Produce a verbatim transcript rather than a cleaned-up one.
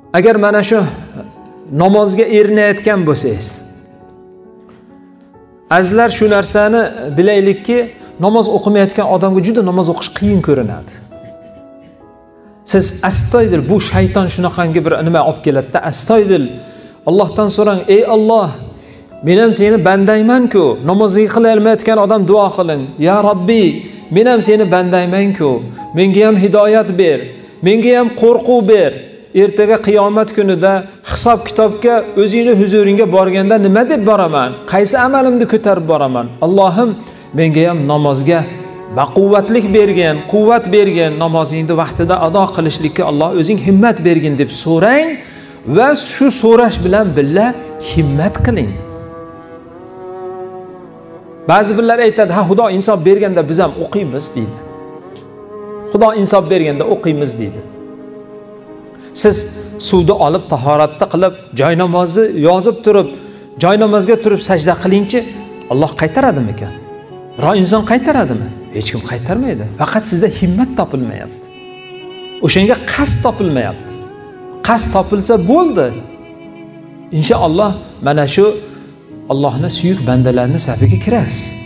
agar mana shu namozga erinayotgan bo'lsangiz, azizlar shu narsani bilaylikki, namoz o'qimayotgan odamga juda namoz o'qish qiyin ko'rinadi. Siz astoydil, bu shayton shunaqangi bir nima olib keladi-da, astoydil Allohdan so'rang, ey Alloh, men ham seni bandayman-ku, namozni qila olmayotgan odam duo qiling. Ya Robbi, men ham seni bandayman-ku, menga ham hidoyat ber, menga ham qo'rquv ber. Ertaga qiyomat kunida hisob kitobga o'zingni huzuringga borganda nima deb boraman? Qaysi amalimni ko'tarib boraman? Allohim, menga ham namozga baquvvatlik bergin, quvvat bergin, namozingni vaqtida ado qilishlikka Alloh o'zing himmat bergin deb so'rang va shu so'rash bilan birga himmat qiling. Ba'zi birlar aytadi, ha, Xudo insof berganda biz ham o'qiymiz deydi. Xudo insof berganda o'qiymiz deydi. Siz suvni olib tahoratda qilib, joy namozni yozib turib, joy namozga turib sajda qilingchi, Alloh qaytaradimi ekan? Ro inson qaytaradimi? Hech kim qaytarmaydi. Faqat sizda himmat topilmayapti. O'shanga qasd topilmayapti. Qasd topilsa bo'ldi. Inshaalloh mana shu Allohning suyuk bandalarining safiga kirasiz.